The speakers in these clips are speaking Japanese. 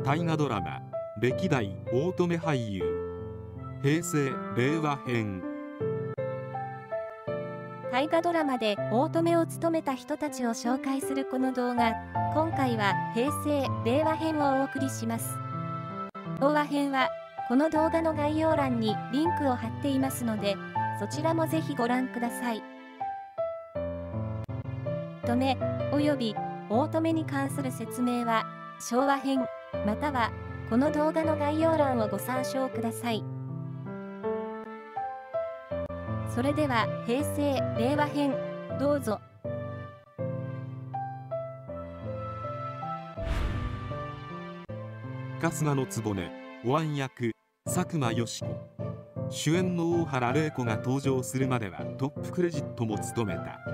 大河ドラマ歴代大乙女俳優平成・令和編。 大河ドラマで大乙女を務めた人たちを紹介するこの動画、今回は平成・令和編をお送りします。令和編はこの動画の概要欄にリンクを貼っていますので、そちらもぜひご覧ください。乙女および大乙女に関する説明は昭和編またはこの動画の概要欄をご参照ください。それでは平成・令和編どうぞ。 春日の局お椀役佐久間よし子、主演の大原麗子が登場するまではトップクレジットも務めた。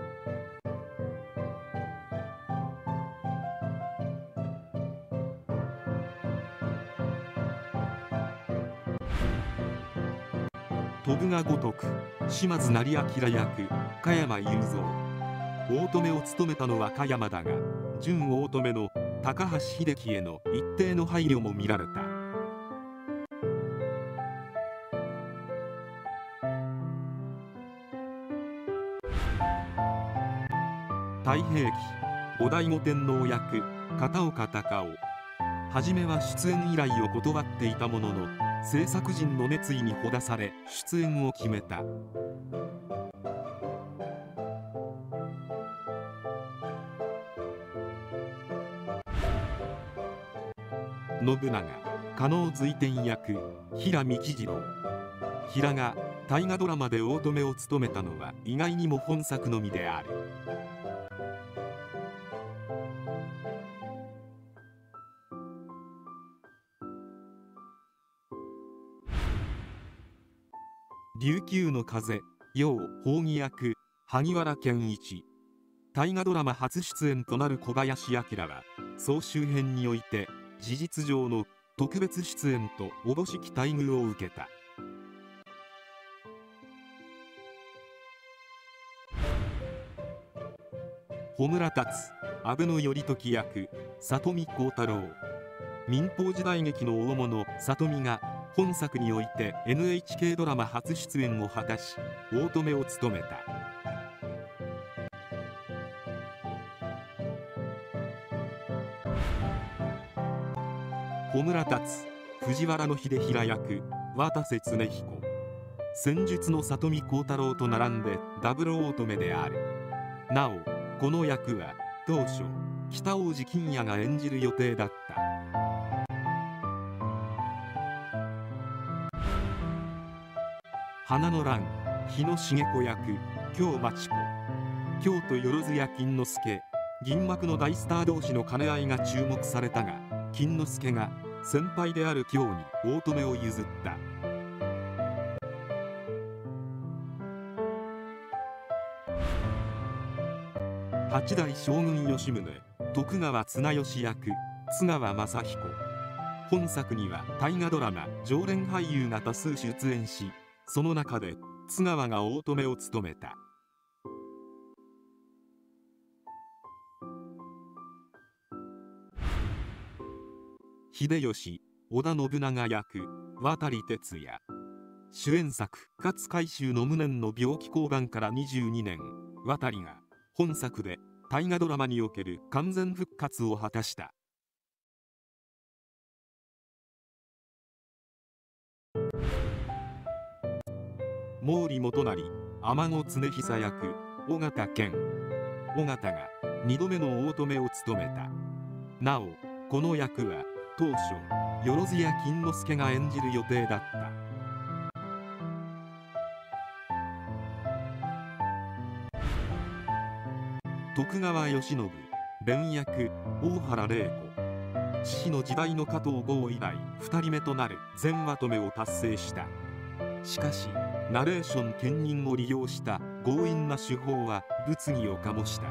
飛ぶが如く島津斉彬役加山雄三、大乙女を務めたのは加山だが、準大乙女の高橋英樹への一定の配慮も見られた。太平記後醍醐天皇役片岡孝夫、初めは出演依頼を断っていたものの制作陣の熱意にほだされ出演を決めた。信長加納随天役平幹二郎、平が大河ドラマで大乙女を務めたのは意外にも本作のみである。琉球の風楊宝儀役萩原健一、大河ドラマ初出演となる小林旭は総集編において事実上の特別出演とおぼしき待遇を受けた。穂村達阿部頼時役里見浩太郎、民放時代劇の大物里見が本作において NHK ドラマ初出演を果たし大乙女を務めた。穂村達藤原秀衡役渡瀬恒彦、戦術の里見浩太郎と並んでダブル大乙女である。なおこの役は当初北大路欣也が演じる予定だった。花の乱日野茂子役京真知子、京都万屋金之助、銀幕の大スター同士の兼ね合いが注目されたが、金之助が先輩である京に大乙女を譲った。八代将軍吉宗徳川綱吉役津川雅彦、本作には大河ドラマ常連俳優が多数出演し、その中で津川が大乙女を務めた。秀吉織田信長役渡哲也、主演作勝海舟の無念の病気降板から22年、渡が本作で大河ドラマにおける完全復活を果たした。毛利元就尼子常久役尾形健、尾形が2度目の大乙女を務めた。なおこの役は当初万屋金之助が演じる予定だった。徳川慶喜弁役大原麗子、父の時代の加藤剛以来2人目となる全まとめを達成した。しかしナレーション兼任を利用した強引な手法は物議を醸した。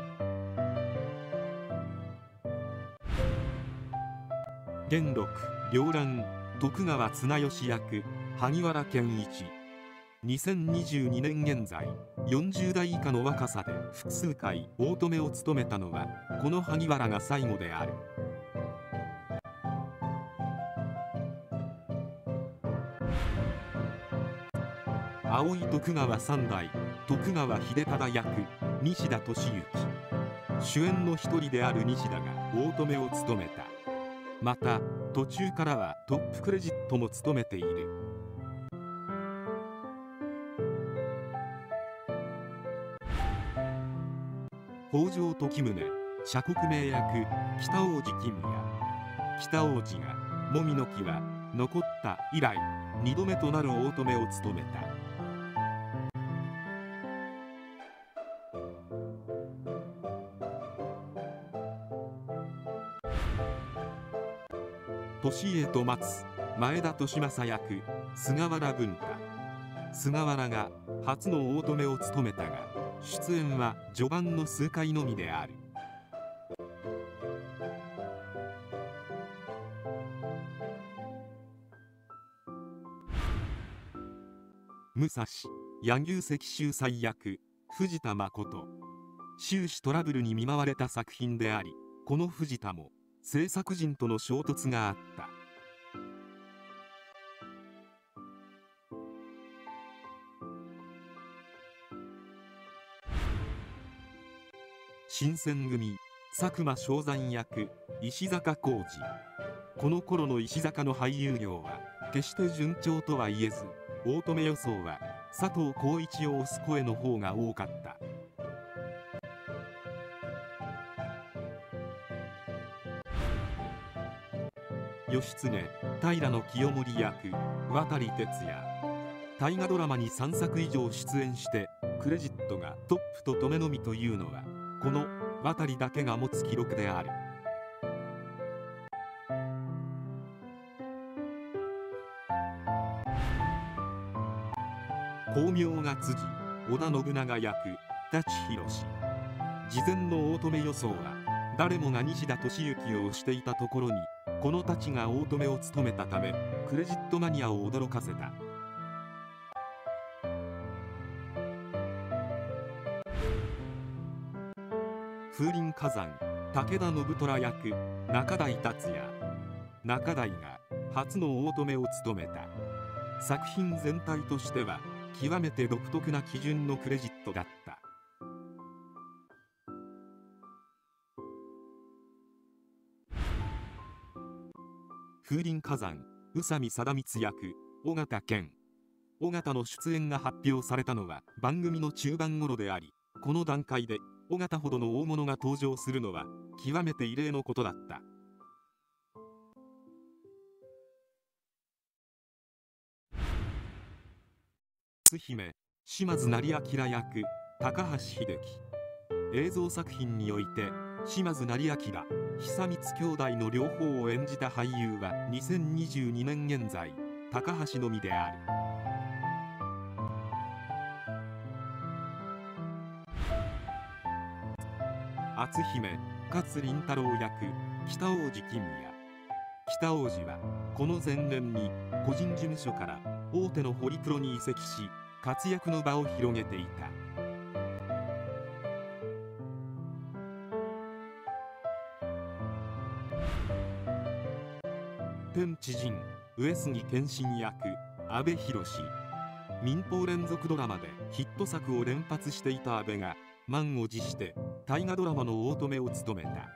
元禄両乱徳川綱吉役萩原健一、2022年現在40代以下の若さで複数回大乙女を務めたのはこの萩原が最後である。 葵徳川三代徳川秀忠役西田敏行、主演の一人である西田が大乙女を務めた。また途中からはトップクレジットも務めている。北条時宗社国名役北王子金也、北王子がもみの木は残った以来2度目となる大乙女を務めた。利家と松前田利政役菅原文太、菅原が初の大乙女を務めたが出演は序盤の数回のみである。武蔵柳生石秀才役藤田誠、終始トラブルに見舞われた作品であり、この藤田も制作陣との衝突があった。新選組佐久間象山役石坂浩二、この頃の石坂の俳優業は決して順調とは言えず、大乙女予想は佐藤浩市を推す声の方が多かった。義経平清盛役渡哲也、大河ドラマに3作以上出演してクレジットがトップと止めのみというのはこの渡だけが持つ記録である。光明が辻織田信長役舘ひろし、事前の大乙女予想は誰もが西田敏行を推していたところにこの舘が大乙女を務めたためクレジットマニアを驚かせた。風林火山武田信虎役中台達也、中台が初の大乙女を務めた。作品全体としては極めて独特な基準のクレジットだった。風林火山宇佐美貞光役尾形健、尾形の出演が発表されたのは番組の中盤頃であり、この段階で尾形ほどの大物が登場するのは極めて異例のことだった。篤姫島津成明役高橋英樹、映像作品において島津成明久光兄弟の両方を演じた俳優は2022年現在高橋のみである。篤姫勝麟太郎役北王子金也、北王子はこの前年に個人事務所から大手のホリプロに移籍し活躍の場を広げていた。天地人上杉謙信役阿部寛、民放連続ドラマでヒット作を連発していた阿部が満を持して大河ドラマの大乙女を務めた。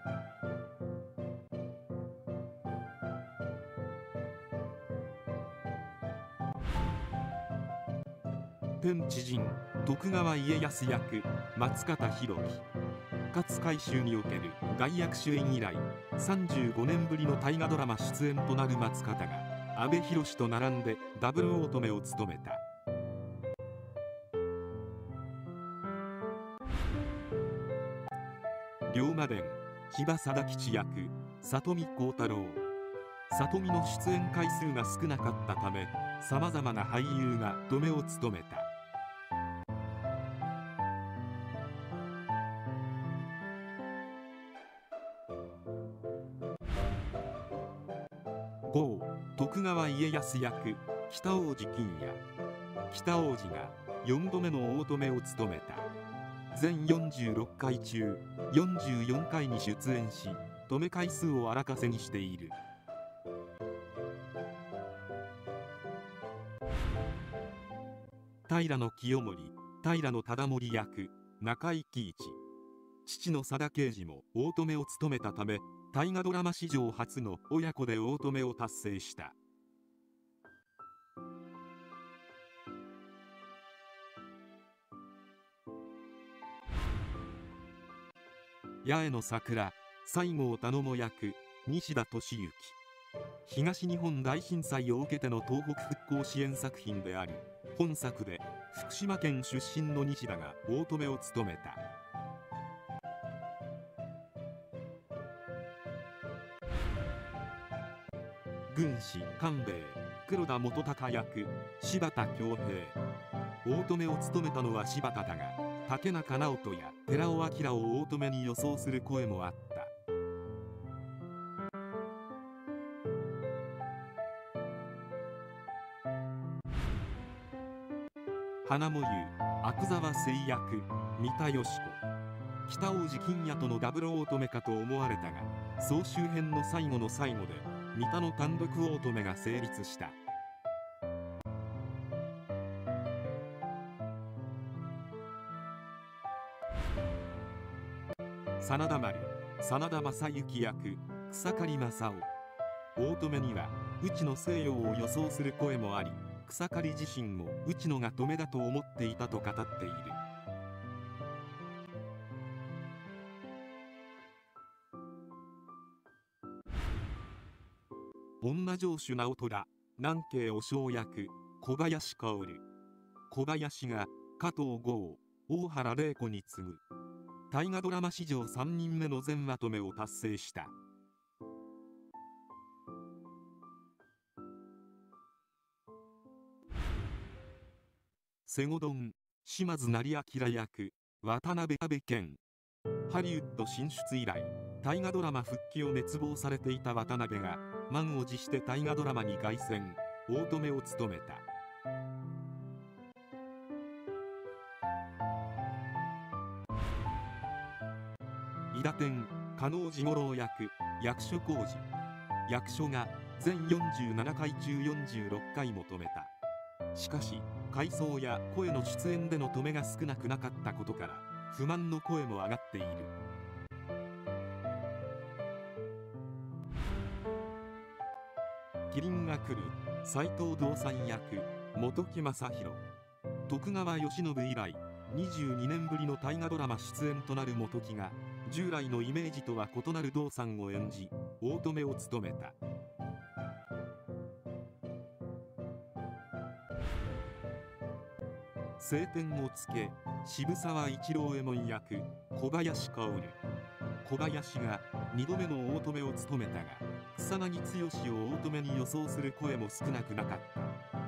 天地人徳川家康役松方弘樹、勝海舟における代役主演以来35年ぶりの大河ドラマ出演となる松方が阿部寛と並んでダブル大乙女を務めた。龍馬伝柴貞吉役里見幸太郎、里見の出演回数が少なかったためさまざまな俳優が乙女を務めた。豪徳川家康役北王子金也、北王子が4度目の大乙女を務めた。全46回中44回に出演し乙女回数を荒稼ぎしている。 平清盛、平忠盛役中井貴一。父の佐田啓二も大止めを務めたため、大河ドラマ史上初の親子で大止めを達成した。八重の桜、西郷頼母役西田敏行。東日本大震災を受けての東北復興支援作品であり、本作で福島県出身の西田が大止めを務めた。軍師官兵衛、黒田元孝役柴田恭平。大止めを務めたのは柴田だが、竹中直人や寺尾明を大止めに予想する声もあった。花もゆ阿久澤征役三田佳子。北大路欣也とのダブル大止めかと思われたが、総集編の最後の最後で三田の単独大止めが成立した。真田丸、真田昌幸役草刈正雄。大止めには内野聖陽を予想する声もあり、草刈自身も内野が止めだと思っていたと語っている。女城主直虎、南慶和尚役小林薫。小林が加藤剛、大原麗子に次ぐ大河ドラマ史上3人目の全まとめを達成した。瀬古丼、島津成明役渡辺阿部健。ハリウッド進出以来、大河ドラマ復帰を熱望されていた渡辺が満を持して大河ドラマに凱旋、大止めを務めた。伊達天、加納治五郎役役所広司。役所が全47回中46回も止めた。しかし回想や声の出演での止めが少なくなかったことから、不満の声も上がっている。麒麟が来る斎藤道三役本木雅弘。徳川慶喜以来22年ぶりの大河ドラマ出演となる本木が、従来のイメージとは異なる道三を演じ大止めを務めた。青天をつけ渋沢一郎右衛門役小林薫。小林が2度目の大止めを務めたが、草薙剛を大止めに予想する声も少なくなかった。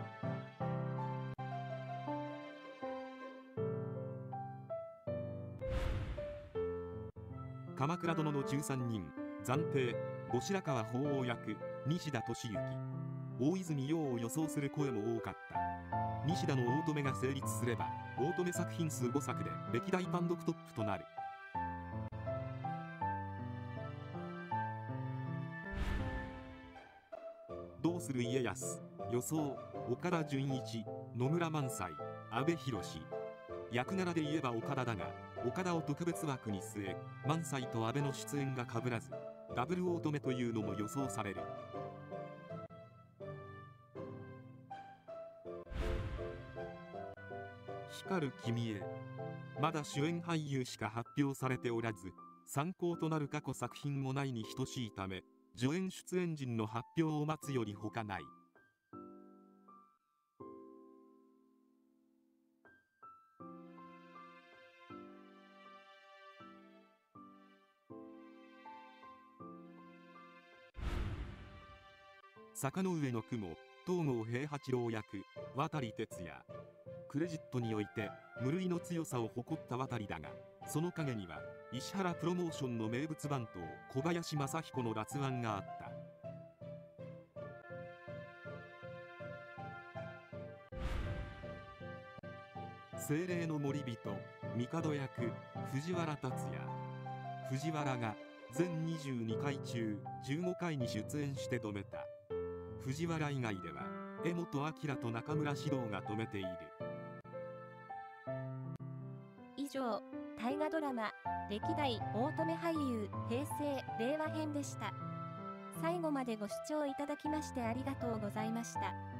鎌倉殿の13人暫定後白河法皇役西田敏行。大泉洋を予想する声も多かった。西田の大止めが成立すれば、大止め作品数5作で歴代単独トップとなる。どうする家康予想岡田准一、野村萬斎、阿部寛。役柄で言えば岡田だが、岡田を特別枠に据え、萬斎と阿部の出演が被らずダブル大止めというのも予想される。光る君へ。まだ主演俳優しか発表されておらず、参考となる過去作品もないに等しいため、助演出演陣の発表を待つより他ない。坂の上の雲、東郷平八郎役渡哲也。クレジットにおいて無類の強さを誇った渡だが、その陰には石原プロモーションの名物番頭小林正彦の辣腕があった。精霊の守人帝役藤原竜也。藤原が全22回中15回に出演して止めた。藤原以外では江本明と中村獅童が止めている。 上、大河ドラマ、歴代大乙女俳優、平成・令和編でした。最後までご視聴いただきましてありがとうございました。